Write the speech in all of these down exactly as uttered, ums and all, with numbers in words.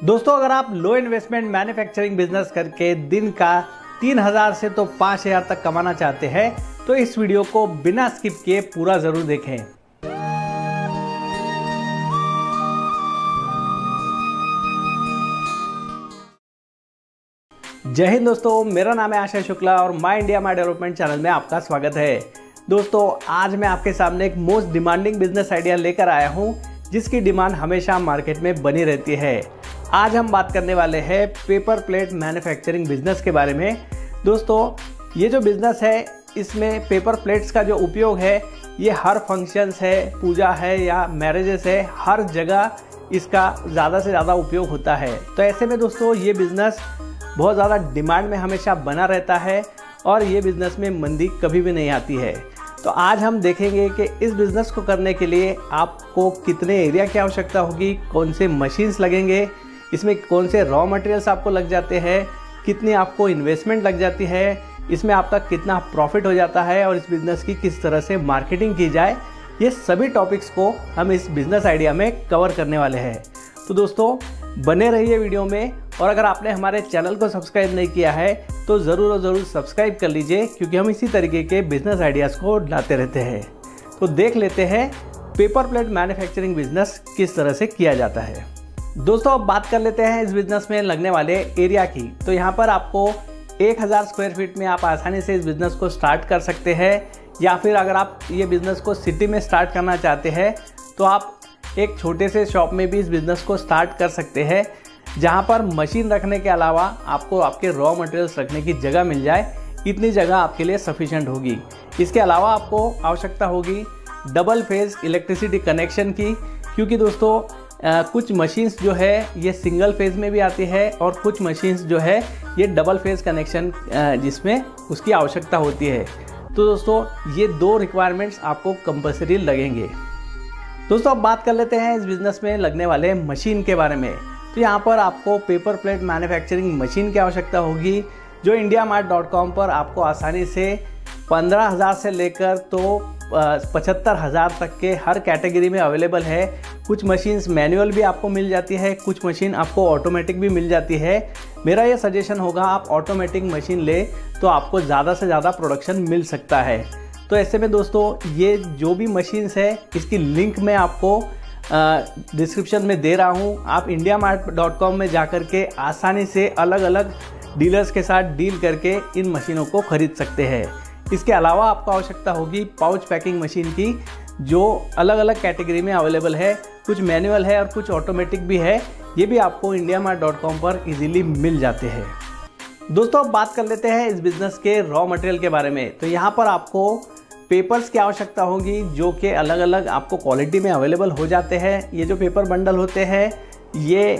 दोस्तों, अगर आप लो इन्वेस्टमेंट मैन्युफैक्चरिंग बिजनेस करके दिन का तीन हज़ार से तो पाँच हज़ार तक कमाना चाहते हैं तो इस वीडियो को बिना स्किप किए पूरा जरूर देखें। जय हिंद दोस्तों, मेरा नाम है आशा शुक्ला और my India my development channel में आपका स्वागत है। दोस्तों, आज मैं आपके सामने एक मोस्ट डिमांडिंग बिजनेस आइडिया लेकर आया हूं जिसकी डिमांड हमेशा मार्केट में बनी रहती है। आज हम बात करने वाले हैं पेपर प्लेट मैन्युफैक्चरिंग बिजनेस के बारे में। दोस्तों, ये जो बिजनेस है इसमें पेपर प्लेट्स का जो उपयोग है ये हर फंक्शंस है, पूजा है या मैरिजेस है, हर जगह इसका ज़्यादा से ज़्यादा उपयोग होता है। तो ऐसे में दोस्तों ये बिज़नेस बहुत ज़्यादा डिमांड में हमेशा बना रहता है और ये बिज़नेस में मंदी कभी भी नहीं आती है। तो आज हम देखेंगे कि इस बिज़नेस को करने के लिए आपको कितने एरिया की आवश्यकता होगी, कौन से मशीन्स लगेंगे, इसमें कौन से रॉ मटेरियल्स आपको लग जाते हैं, कितनी आपको इन्वेस्टमेंट लग जाती है, इसमें आपका कितना प्रॉफिट हो जाता है और इस बिज़नेस की किस तरह से मार्केटिंग की जाए, ये सभी टॉपिक्स को हम इस बिज़नेस आइडिया में कवर करने वाले हैं। तो दोस्तों बने रहिए वीडियो में, और अगर आपने हमारे चैनल को सब्सक्राइब नहीं किया है तो ज़रूर और ज़रूर सब्सक्राइब कर लीजिए, क्योंकि हम इसी तरीके के बिज़नेस आइडियाज़ को लाते रहते हैं। तो देख लेते हैं पेपर प्लेट मैन्युफैक्चरिंग बिजनेस किस तरह से किया जाता है। दोस्तों, अब बात कर लेते हैं इस बिज़नेस में लगने वाले एरिया की। तो यहाँ पर आपको एक हज़ार स्क्वायर फीट में आप आसानी से इस बिज़नेस को स्टार्ट कर सकते हैं, या फिर अगर आप ये बिज़नेस को सिटी में स्टार्ट करना चाहते हैं तो आप एक छोटे से शॉप में भी इस बिज़नेस को स्टार्ट कर सकते हैं, जहाँ पर मशीन रखने के अलावा आपको आपके रॉ मटेरियल्स रखने की जगह मिल जाए। इतनी जगह आपके लिए सफिशेंट होगी। इसके अलावा आपको आवश्यकता होगी डबल फेज़ इलेक्ट्रिसिटी कनेक्शन की, क्योंकि दोस्तों आ, कुछ मशीन्स जो है ये सिंगल फेज़ में भी आती है और कुछ मशीन्स जो है ये डबल फेज़ कनेक्शन जिसमें उसकी आवश्यकता होती है। तो दोस्तों ये दो रिक्वायरमेंट्स आपको कंपल्सरी लगेंगे। दोस्तों, अब बात कर लेते हैं इस बिज़नेस में लगने वाले मशीन के बारे में। तो यहाँ पर आपको पेपर प्लेट मैन्युफैक्चरिंग मशीन की आवश्यकता होगी, जो इंडिया मार्ट डॉट कॉम पर आपको आसानी से पंद्रह हज़ार से लेकर तो पचहत्तर हज़ार तक के हर कैटेगरी में अवेलेबल है। कुछ मशीन्स मैनुअल भी आपको मिल जाती है, कुछ मशीन आपको ऑटोमेटिक भी मिल जाती है। मेरा ये सजेशन होगा आप ऑटोमेटिक मशीन ले तो आपको ज़्यादा से ज़्यादा प्रोडक्शन मिल सकता है। तो ऐसे में दोस्तों ये जो भी मशीन्स है इसकी लिंक मैं आपको डिस्क्रिप्शन में दे रहा हूँ। आप इंडिया मार्ट डॉट कॉम में जा कर के आसानी से अलग अलग डीलर्स के साथ डील करके इन मशीनों को खरीद सकते हैं। इसके अलावा आपको आवश्यकता होगी पाउच पैकिंग मशीन की, जो अलग अलग कैटेगरी में अवेलेबल है। कुछ मैनुअल है और कुछ ऑटोमेटिक भी है। ये भी आपको इंडिया मार्ट डॉट कॉम पर इजीली मिल जाते हैं। दोस्तों, अब बात कर लेते हैं इस बिज़नेस के रॉ मटेरियल के बारे में। तो यहाँ पर आपको पेपर्स की आवश्यकता होगी, जो कि अलग अलग आपको क्वालिटी में अवेलेबल हो जाते हैं। ये जो पेपर बंडल होते हैं ये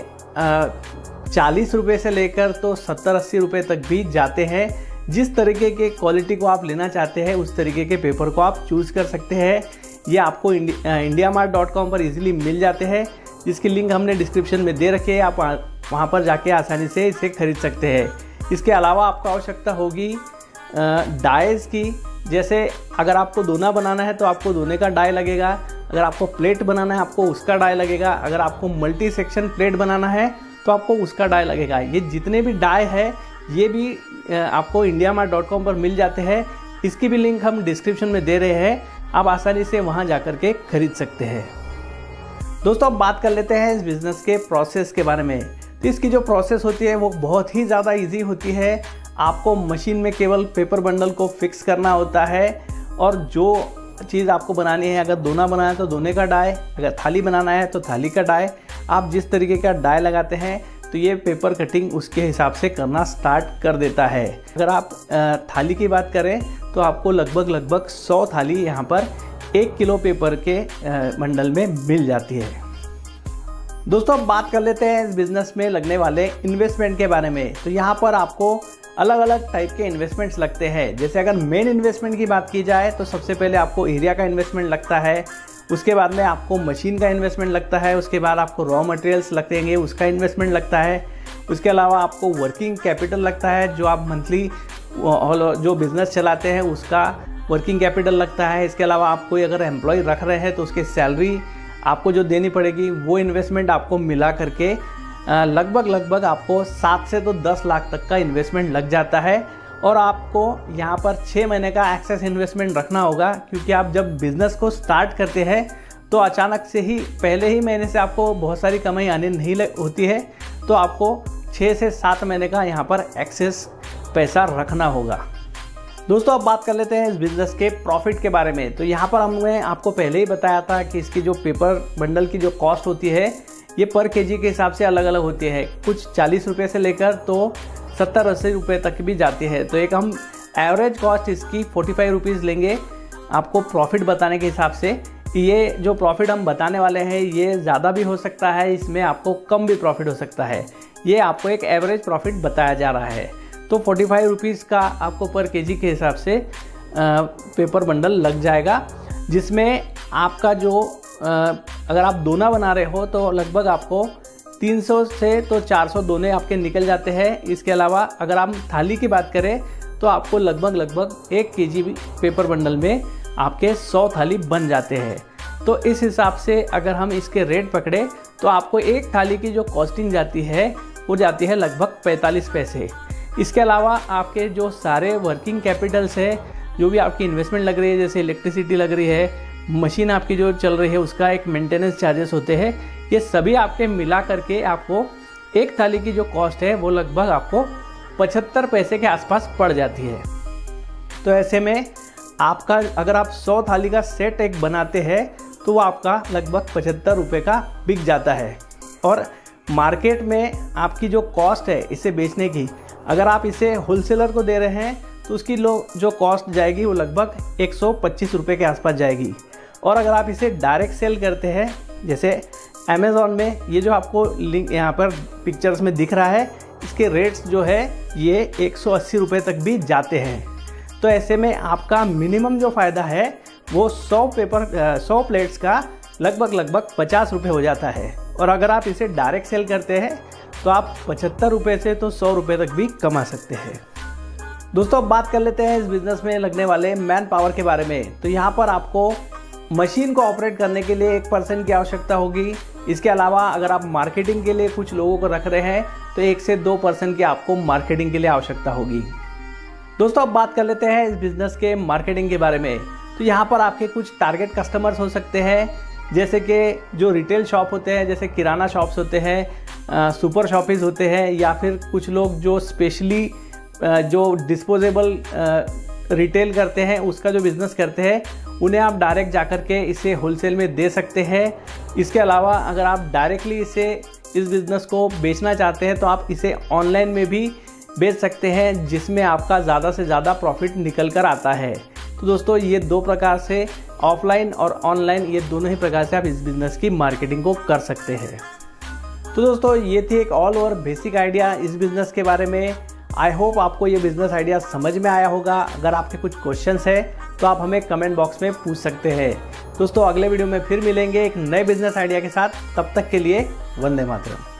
चालीस रुपये से लेकर तो सत्तर अस्सी रुपये तक भी जाते हैं। जिस तरीके के क्वालिटी को आप लेना चाहते हैं उस तरीके के पेपर को आप चूज़ कर सकते हैं। ये आपको इंडिया मार्ट डॉट कॉम पर इजीली मिल जाते हैं, जिसकी लिंक हमने डिस्क्रिप्शन में दे रखी है। आप वहाँ पर जाके आसानी से इसे खरीद सकते हैं। इसके अलावा आपको आवश्यकता होगी डाइज की। जैसे अगर आपको दोना बनाना है तो आपको दोने का डाई लगेगा, अगर आपको प्लेट बनाना है आपको उसका डाई लगेगा, अगर आपको मल्टी सेक्शन प्लेट बनाना है तो आपको उसका डाई लगेगा। ये जितने भी डाई है ये भी आपको इंडिया मार्ट डॉट कॉम पर मिल जाते हैं। इसकी भी लिंक हम डिस्क्रिप्शन में दे रहे हैं, आप आसानी से वहाँ जा कर के खरीद सकते हैं। दोस्तों, अब बात कर लेते हैं इस बिज़नेस के प्रोसेस के बारे में। तो इसकी जो प्रोसेस होती है वो बहुत ही ज़्यादा ईजी होती है। आपको मशीन में केवल पेपर बंडल को फिक्स करना होता है, और जो चीज़ आपको बनानी है, अगर दोना बनाना है तो दोने का डाई, अगर थाली बनाना है तो थाली का डाई, आप जिस तरीके का डाई लगाते हैं तो ये पेपर कटिंग उसके हिसाब से करना स्टार्ट कर देता है। अगर आप थाली की बात करें तो आपको लगभग लगभग सौ थाली यहाँ पर एक किलो पेपर के बंडल में मिल जाती है। दोस्तों, अब बात कर लेते हैं इस बिज़नेस में लगने वाले इन्वेस्टमेंट के बारे में। तो यहाँ पर आपको अलग अलग टाइप के इन्वेस्टमेंट्स लगते हैं। जैसे अगर मेन इन्वेस्टमेंट की बात की जाए तो सबसे पहले आपको एरिया का इन्वेस्टमेंट लगता है, उसके बाद में आपको मशीन का इन्वेस्टमेंट लगता है, उसके बाद आपको रॉ मटेरियल्स लगेंगे उसका इन्वेस्टमेंट लगता है, उसके अलावा आपको वर्किंग कैपिटल लगता है, जो आप मंथली जो बिज़नेस चलाते हैं उसका वर्किंग कैपिटल लगता है। इसके अलावा आप कोई अगर एम्प्लॉय रख रहे हैं तो उसकी सैलरी आपको जो देनी पड़ेगी वो इन्वेस्टमेंट आपको मिला करके लगभग लगभग आपको सात से तो दस लाख तक का इन्वेस्टमेंट लग जाता है। और आपको यहाँ पर छः महीने का एक्सेस इन्वेस्टमेंट रखना होगा, क्योंकि आप जब बिज़नेस को स्टार्ट करते हैं तो अचानक से ही पहले ही महीने से आपको बहुत सारी कमाई आने नहीं होती है, तो आपको छः से सात महीने का यहाँ पर एक्सेस पैसा रखना होगा। दोस्तों अब बात कर लेते हैं इस बिज़नेस के प्रॉफिट के बारे में। तो यहाँ पर हमने आपको पहले ही बताया था कि इसकी जो पेपर बंडल की जो कॉस्ट होती है ये पर केजी के हिसाब से अलग अलग होती है। कुछ चालीस रुपये से लेकर तो सत्तर अस्सी रुपये तक भी जाती है। तो एक हम एवरेज कॉस्ट इसकी फोर्टी फाइव रुपीज़ लेंगे आपको प्रॉफिट बताने के हिसाब से। ये जो प्रॉफिट हम बताने वाले हैं ये ज़्यादा भी हो सकता है, इसमें आपको कम भी प्रॉफिट हो सकता है। ये आपको एक एवरेज प्रॉफिट बताया जा रहा है। तो फोर्टी फाइव रुपीज़ का आपको पर केजी के हिसाब से आ, पेपर बंडल लग जाएगा, जिसमें आपका जो आ, अगर आप दोना बना रहे हो तो लगभग आपको तीन सौ से तो चार सौ दोने आपके निकल जाते हैं। इसके अलावा अगर आप थाली की बात करें तो आपको लगभग लगभग एक केजी पेपर बंडल में आपके सौ थाली बन जाते हैं। तो इस हिसाब से अगर हम इसके रेट पकड़े तो आपको एक थाली की जो कॉस्टिंग जाती है वो जाती है लगभग पैंतालीस पैसे। इसके अलावा आपके जो सारे वर्किंग कैपिटल्स है, जो भी आपकी इन्वेस्टमेंट लग रही है, जैसे इलेक्ट्रिसिटी लग रही है, मशीन आपकी जो चल रही है उसका एक मेंटेनेंस चार्जेस होते हैं, ये सभी आपके मिला करके आपको एक थाली की जो कॉस्ट है वो लगभग आपको पचहत्तर पैसे के आसपास पड़ जाती है। तो ऐसे में आपका अगर आप सौ थाली का सेट एक बनाते हैं तो वो आपका लगभग पचहत्तर रुपये का बिक जाता है। और मार्केट में आपकी जो कॉस्ट है इसे बेचने की, अगर आप इसे होलसेलर को दे रहे हैं तो उसकी लो जो कॉस्ट जाएगी वो लगभग एक सौ पच्चीस रुपये के आसपास जाएगी। और अगर आप इसे डायरेक्ट सेल करते हैं, जैसे अमेज़ॉन में ये जो आपको लिंक यहाँ पर पिक्चर्स में दिख रहा है, इसके रेट्स जो है ये एक सौ अस्सी रुपये तक भी जाते हैं। तो ऐसे में आपका मिनिमम जो फ़ायदा है वो सौ पेपर सौ प्लेट्स का लगभग लगभग पचास रुपये हो जाता है। और अगर आप इसे डायरेक्ट सेल करते हैं तो आप पचहत्तर रुपये से तो सौ रुपये तक भी कमा सकते हैं। दोस्तों अब बात कर लेते हैं इस बिज़नेस में लगने वाले मैन पावर के बारे में। तो यहाँ पर आपको मशीन को ऑपरेट करने के लिए एक पर्सन की आवश्यकता होगी। इसके अलावा अगर आप मार्केटिंग के लिए कुछ लोगों को रख रहे हैं तो एक से दो पर्सन की आपको मार्केटिंग के लिए आवश्यकता होगी। दोस्तों अब बात कर लेते हैं इस बिज़नेस के मार्केटिंग के बारे में। तो यहाँ पर आपके कुछ टारगेट कस्टमर्स हो सकते हैं, जैसे कि जो रिटेल शॉप होते हैं, जैसे किराना शॉप्स होते हैं, सुपर शॉपिस होते हैं, या फिर कुछ लोग जो स्पेशली जो डिस्पोजेबल रिटेल करते हैं उसका जो बिज़नेस करते हैं, उन्हें आप डायरेक्ट जाकर के इसे होलसेल में दे सकते हैं। इसके अलावा अगर आप डायरेक्टली इसे इस बिज़नेस को बेचना चाहते हैं तो आप इसे ऑनलाइन में भी बेच सकते हैं, जिसमें आपका ज़्यादा से ज़्यादा प्रॉफिट निकल कर आता है। तो दोस्तों ये दो प्रकार से, ऑफलाइन और ऑनलाइन, ये दोनों ही प्रकार से आप इस बिज़नेस की मार्केटिंग को कर सकते हैं। तो दोस्तों ये थी एक ऑल ओवर बेसिक आइडिया इस बिज़नेस के बारे में। आई होप आपको ये बिज़नेस आइडिया समझ में आया होगा। अगर आपके कुछ क्वेश्चंस है तो आप हमें कमेंट बॉक्स में पूछ सकते हैं। दोस्तों अगले वीडियो में फिर मिलेंगे एक नए बिज़नेस आइडिया के साथ। तब तक के लिए वंदे मातरम।